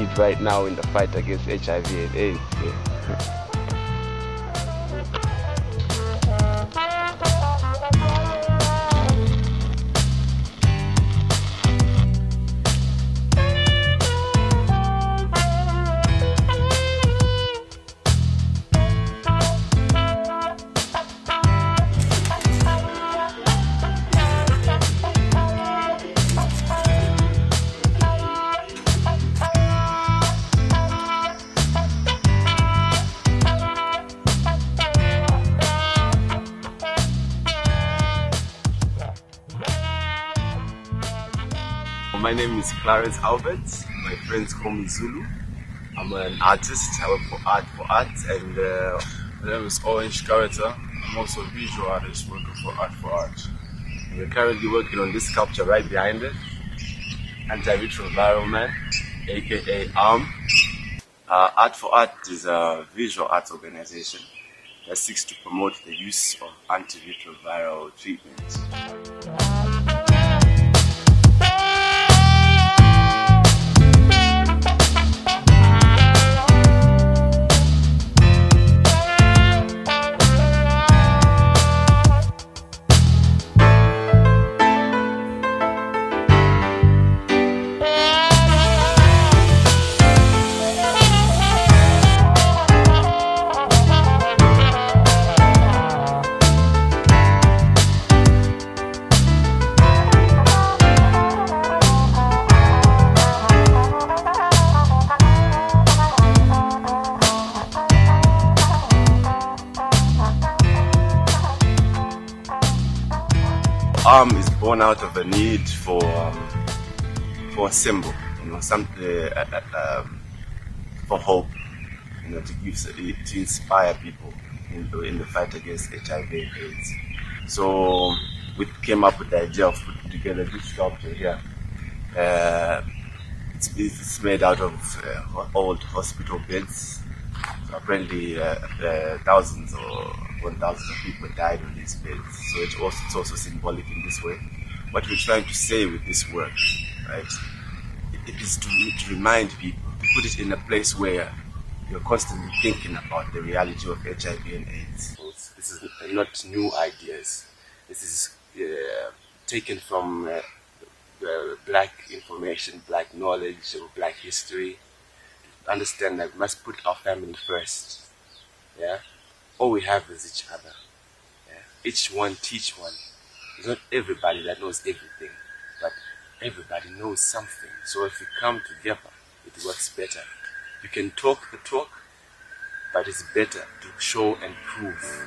need right now in the fight against HIV and AIDS. Yeah. My name is Clarence Albert. My friends call me Zulu. I'm an artist. I work for Art, and my name is Orange Character. I'm also a visual artist working for Art. We're currently working on this sculpture right behind it, Anti-Retroviral Man, aka ARM. Art is a visual arts organization that seeks to promote the use of anti-retroviral treatment. ARM is born out of a need for a symbol, something for hope, to inspire people in the fight against HIV and AIDS. So we came up with the idea of putting together this sculpture here. It's made out of old hospital beds. So apparently thousands or 1,000 people died on these beds. So it's also symbolic in this way. What we're trying to say with this work, right, it is to remind people, to put it in a place where you're constantly thinking about the reality of HIV and AIDS. So this is not new ideas. This is taken from black information, black knowledge, or black history. Understand that we must put our family first. Yeah, all we have is each other. Yeah? Each one teach one. It's not everybody that knows everything, but everybody knows something. So if we come together, it works better. You can talk the talk, but it's better to show and prove.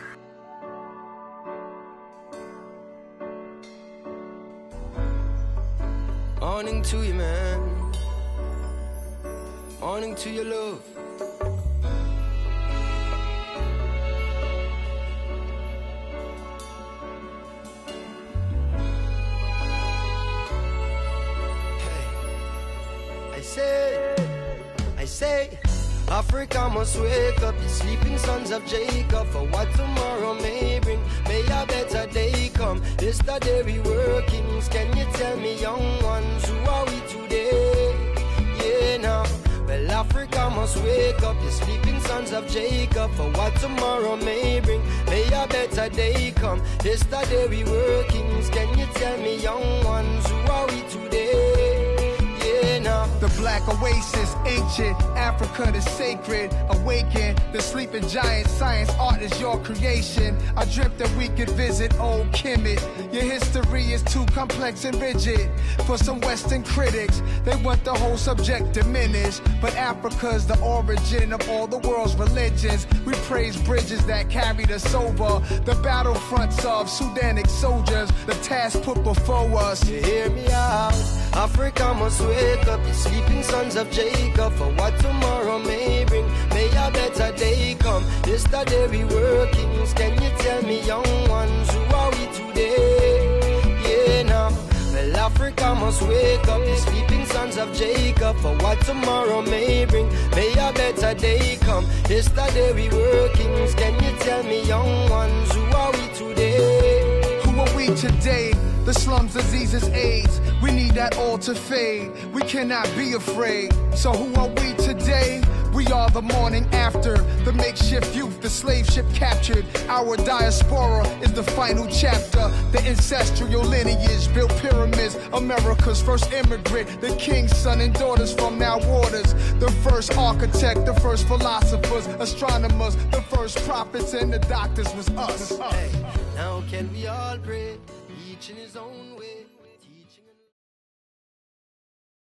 Morning to you, man. Morning to your love. Hey, I say, Africa must wake up, the sleeping sons of Jacob, for what tomorrow may bring. May a better day come. Yesterday we workings. Can you tell me, young ones, who are we today? Yeah, now. Well, Africa must wake up, the sleeping sons of Jacob, for what tomorrow may bring. May a better day come. Yesterday we workings. Can you tell me, young ones, who are we today? Yeah, now. The black oasis, ancient Africa, the sacred, awaken the sleeping giant. Science, art is your creation. I dreamt that we could visit old Kemet. Your history is too complex and rigid for some Western critics. They want the whole subject diminished, but Africa's the origin of all the world's religions. We praise bridges that carried us over the battlefronts of Sudanic soldiers, the task put before us. You hear me out? Africa must wake up, the sleeping sons of Jacob, for what tomorrow may bring. May a better day come. Yesterday we workings. Can you tell me, young ones, who are we today? Yeah, now. Well, Africa must wake up, the sleeping sons of Jacob, for what tomorrow may bring. May a better day come. Yesterday we workings. Can you tell me, young ones, who are we today? Who are we we today? The slums, diseases, AIDS. We need that all to fade. We cannot be afraid. So who are we today? We are the morning after, the makeshift youth, the slave ship captured. Our diaspora is the final chapter. The ancestral lineage built pyramids. America's first immigrant, the king's son and daughters from now waters. The first architect, the first philosophers, astronomers, the first prophets and the doctors was us. Hey, now can we all pray, each in his own way?